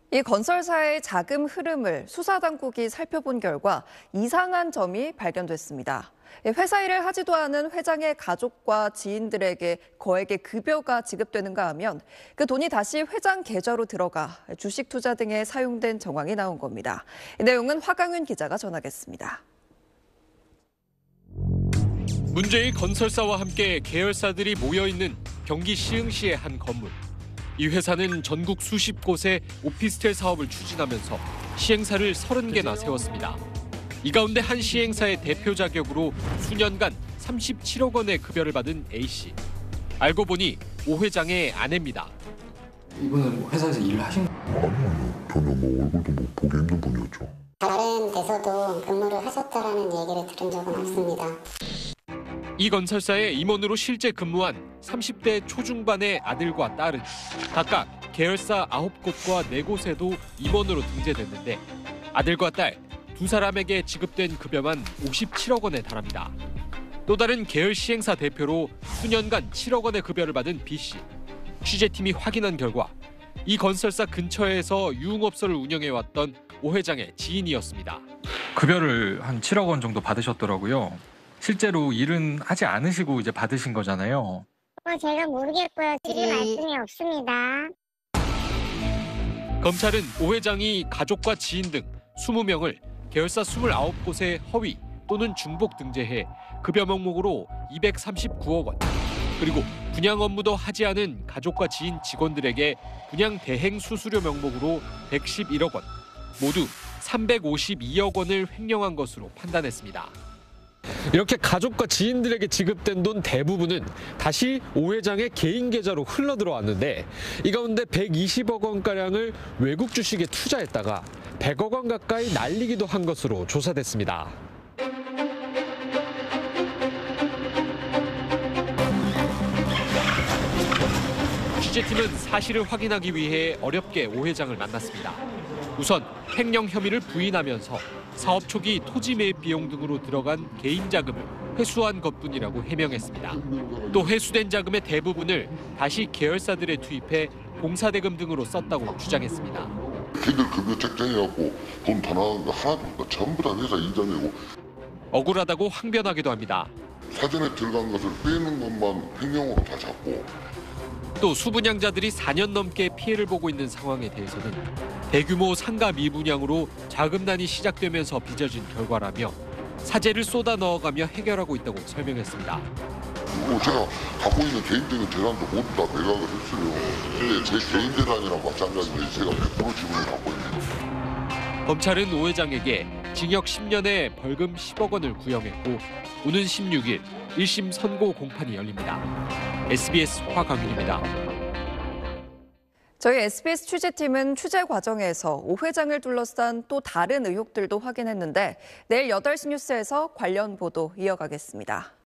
이 건설사의 자금 흐름을 수사당국이 살펴본 결과 이상한 점이 발견됐습니다. 회사 일을 하지도 않은 회장의 가족과 지인들에게 거액의 급여가 지급되는가 하면 그 돈이 다시 회장 계좌로 들어가 주식 투자 등에 사용된 정황이 나온 겁니다. 이 내용은 화강윤 기자가 전하겠습니다. 문제의 건설사와 함께 계열사들이 모여있는 경기 시흥시의 한 건물. 이 회사는 전국 수십 곳에 오피스텔 사업을 추진하면서 시행사를 30개나 세웠습니다. 이 가운데 한 시행사의 대표 자격으로 수년간 37억 원의 급여를 받은 A씨. 알고 보니 오 회장의 아내입니다. 이분은 뭐 회사에서 일을 하신 거예요? 아니요. 전혀 얼굴도 보기 힘든 분이었죠. 다른 데서도 근무를 하셨다라는 얘기를 들은 적은 없습니다. 이 건설사에 임원으로 실제 근무한 30대 초중반의 아들과 딸은 각각 계열사 9곳과 4곳에도 임원으로 등재됐는데 아들과 딸 두 사람에게 지급된 급여만 57억 원에 달합니다. 또 다른 계열 시행사 대표로 수년간 7억 원의 급여를 받은 B씨. 취재팀이 확인한 결과 이 건설사 근처에서 유흥업소를 운영해왔던 오 회장의 지인이었습니다. 급여를 한 7억 원 정도 받으셨더라고요. 실제로 일은 하지 않으시고 이제 받으신 거잖아요. 제가 모르겠고요. 드릴 말씀이 없습니다. 검찰은 오 회장이 가족과 지인 등 20명을 계열사 29곳에 허위 또는 중복 등재해 급여 명목으로 239억 원, 그리고 분양 업무도 하지 않은 가족과 지인 직원들에게 분양 대행 수수료 명목으로 111억 원, 모두 352억 원을 횡령한 것으로 판단했습니다. 이렇게 가족과 지인들에게 지급된 돈 대부분은 다시 오 회장의 개인 계좌로 흘러들어왔는데 이 가운데 120억 원가량을 외국 주식에 투자했다가 100억 원 가까이 날리기도 한 것으로 조사됐습니다. 취재팀은 사실을 확인하기 위해 어렵게 오 회장을 만났습니다. 우선 횡령 혐의를 부인하면서 사업 초기 토지 매입 비용 등으로 들어간 개인 자금을 회수한 것뿐이라고 해명했습니다. 또 회수된 자금의 대부분을 다시 계열사들에 투입해 공사대금 등으로 썼다고 주장했습니다. 걔들 급여 책정해갖고 돈 다 나가는 거 하나도 없다. 전부 다 회사 이전이고. 억울하다고 항변하기도 합니다. 사전에 들어간 것을 빼는 것만 횡령으로 다 잡고. 또 수분양자들이 4년 넘게 피해를 보고 있는 상황에 대해서는 대규모 상가 미분양으로 자금난이 시작되면서 빚어진 결과라며 사재를 쏟아 넣어가며 해결하고 있다고 설명했습니다. 제가 갖고 있는 개인적인 재산도 모두 다 매각을 했어요. 근데 제 개인 재산이랑 마찬가지로 제가 100% 지분을 갖고 있는 거예요. 검찰은 오 회장에게 징역 10년에 벌금 10억 원을 구형했고 오는 16일 1심 선고 공판이 열립니다. SBS 화강윤입니다. 저희 SBS 취재팀은 취재 과정에서 오 회장을 둘러싼 또 다른 의혹들도 확인했는데 내일 8시 뉴스에서 관련 보도 이어가겠습니다.